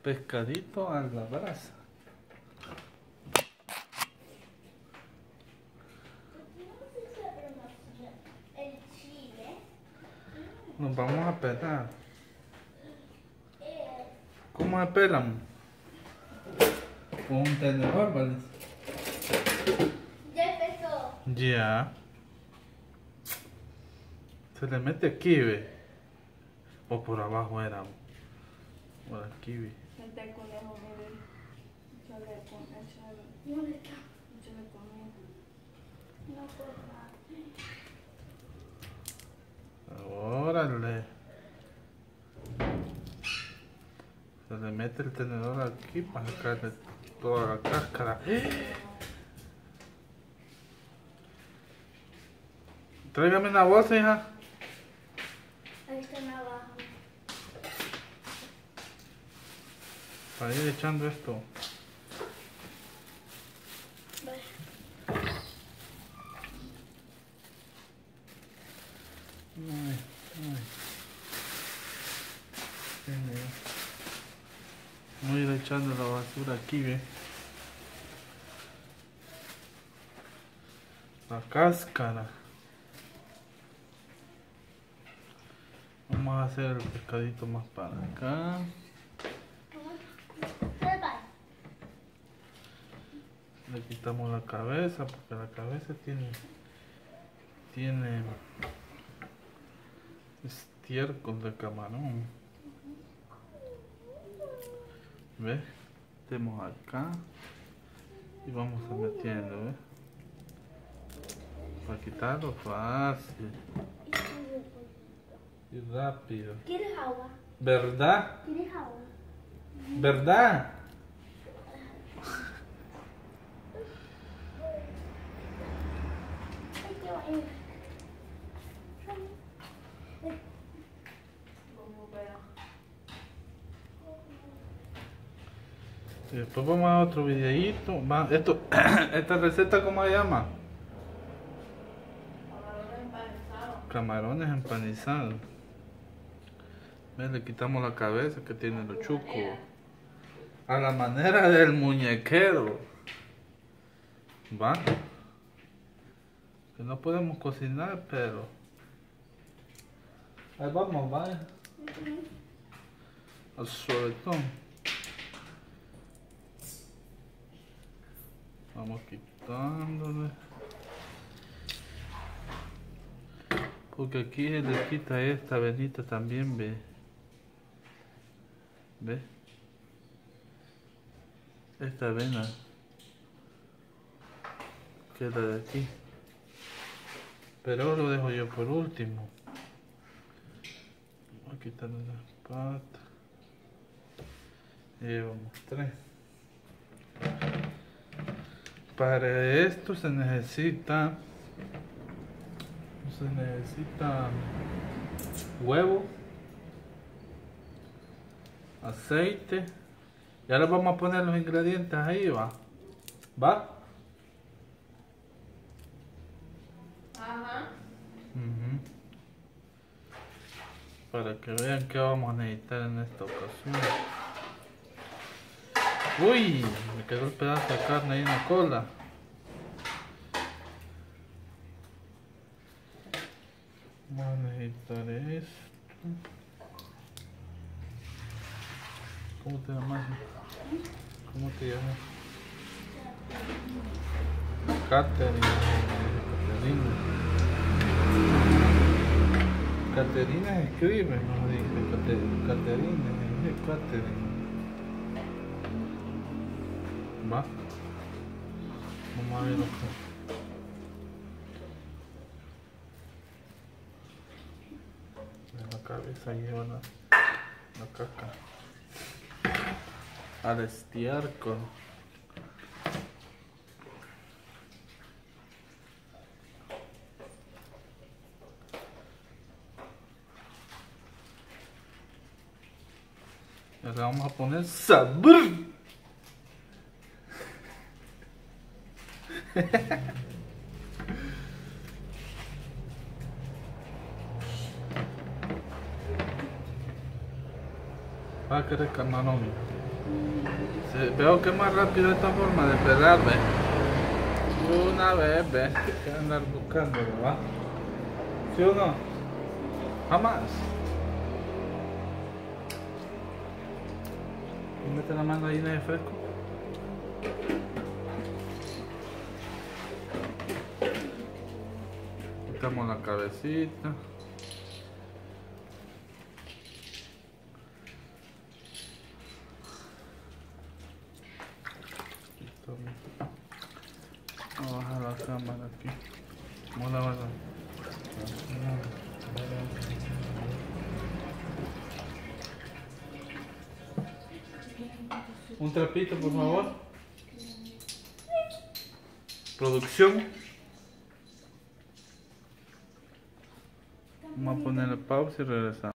Pescadito a la brasa. El chile. Nos vamos a pelar. ¿Cómo se pelan? Con un tenedor, ¿vale? Ya empezó. Ya. Se le mete aquí, ve. O por abajo era. Por aquí, ve. El conejo, mire. Échale ¿Dónde está? comida. No puedo más. Órale. Se le mete el tenedor aquí para sacarle toda la cáscara. Tráigame una bolsa, hija. Ahí están abajo. Para ir echando esto. Vale. Ay, ay. Voy a ir echando la basura aquí, ve. La cáscara. Vamos a hacer el pescadito más para acá. Le quitamos la cabeza porque la cabeza tiene estiércol de camarón. ¿Ves? Metemos acá y vamos a metiendo, ¿ves? Para quitarlo fácil y rápido. ¿Quieres agua? ¿Verdad? ¿Quieres agua? ¿Verdad? Ay, qué bueno. Como vea. Y después vamos a otro videíto. Esta receta, ¿cómo se llama? Camarones empanizados. Camarones empanizados. ¿Ves? Le quitamos la cabeza que tiene los chucos. A la manera del muñequero. ¿Va? Que no podemos cocinar, pero... Ahí vamos, va. Al sueltón. Vamos quitándole. Porque aquí se le quita esta venita también, ve. ¿Ve? Esta vena queda de aquí. Pero lo dejo yo por último. Voy a quitarle las patas. Y llevamos 3. Para esto se necesita huevo, aceite. Y ahora vamos a poner los ingredientes ahí, va. Ajá. Ujú. Para que vean qué vamos a necesitar en esta ocasión. Uy, me quedó el pedazo de carne ahí en la cola. Vamos a necesitar esto. ¿Cómo te llamas? ¿Cómo te llamas? Caterina. Caterina se escribe, no dice Caterina, es Caterina. Va. Vamos a ver acá. En la cabeza lleva la caca. Al estiércol. Y ahora vamos a poner sabor. Va a querer camarón. Veo que es más rápido esta forma de pelar, ve. Una vez, ve. Que andar buscándolo, ¿va? ¿Sí o no? Jamás. Y mete la mano ahí en el fresco. Quitamos la cabecita. Vamos a bajar la cámara aquí. Vamos a lavarla. Un trapito, por favor. Producción. Vamos a ponerle pausa y regresamos.